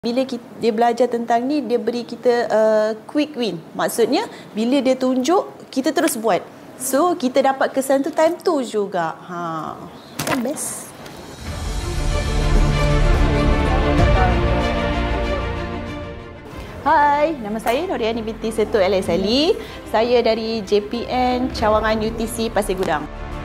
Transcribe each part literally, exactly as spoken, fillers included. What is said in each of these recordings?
Bila kita, dia belajar tentang ni, dia beri kita uh, quick win. Maksudnya, bila dia tunjuk, kita terus buat. So, kita dapat kesan tu time tu juga. Ha, kan best. Hai, nama saya Noriani binti Seto L S Ali. Saya dari J P N Cawangan U T C Pasir Gudang.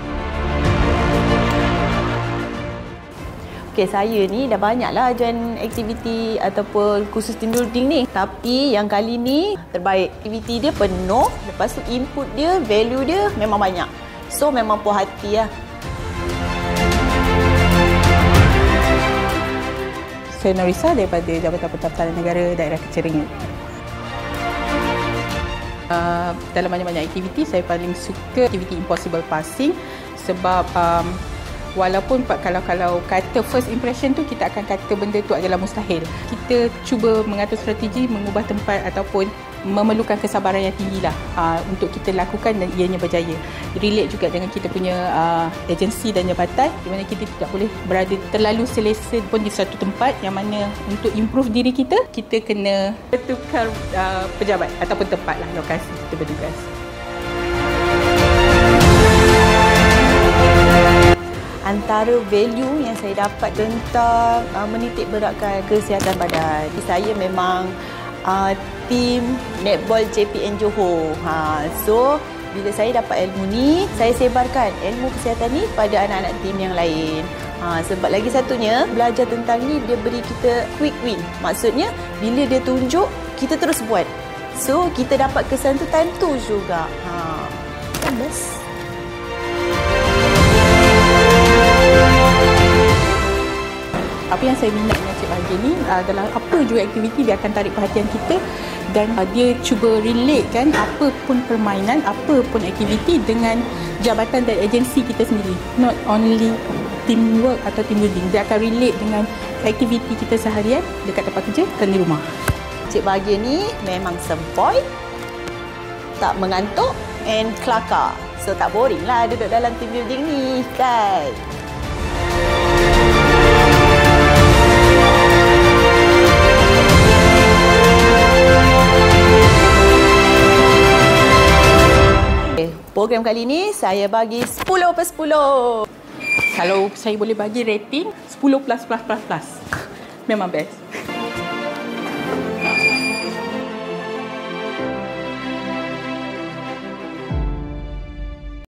Okay, saya ni dah banyaklah ajuan aktiviti ataupun kursus team building ni. Tapi yang kali ni terbaik. Aktiviti dia penuh, lepas tu input dia, value dia memang banyak. So memang puas hati lah. Saya Norisa daripada Jabatan Pentadbiran Negara Daerah Keceringan. Uh, dalam banyak-banyak aktiviti, saya paling suka aktiviti impossible passing sebab um, walaupun kalau kalau kata first impression tu kita akan kata benda tu adalah mustahil. Kita cuba mengatur strategi, mengubah tempat ataupun memerlukan kesabaran yang tinggilah uh, untuk kita lakukan dan ianya berjaya. Relate juga dengan kita punya uh, agensi dan jabatan di mana kita tidak boleh berada terlalu selesa pun di satu tempat yang mana untuk improve diri kita, kita kena bertukar uh, pejabat ataupun tempat lah, lokasi kita bertugas. Antara value yang saya dapat tentang uh, menitik beratkan kesihatan badan. Saya memang uh, tim netball J P N Johor. Ha, so, bila saya dapat ilmu ni, saya sebarkan ilmu kesihatan ni pada anak-anak tim yang lain. Ha, sebab lagi satunya, belajar tentang ni dia beri kita quick win. Maksudnya, bila dia tunjuk, kita terus buat. So, kita dapat kesan tu time tu juga. Ha, kan best. Apa yang saya minat dengan Cik Bahagia ni adalah apa juga aktiviti dia akan tarik perhatian kita dan dia cuba relate kan apa pun permainan, apa pun aktiviti dengan jabatan dan agensi kita sendiri. Not only teamwork atau team building, dia akan relate dengan aktiviti kita seharian dekat tempat kerja dan di rumah. Cik Bahagia ni memang sempoi, tak mengantuk and kelakar. So tak boring lah duduk dalam team building ni kan. Program kali ni saya bagi sepuluh per sepuluh. Kalau saya boleh bagi rating sepuluh plus plus plus plus. Memang best.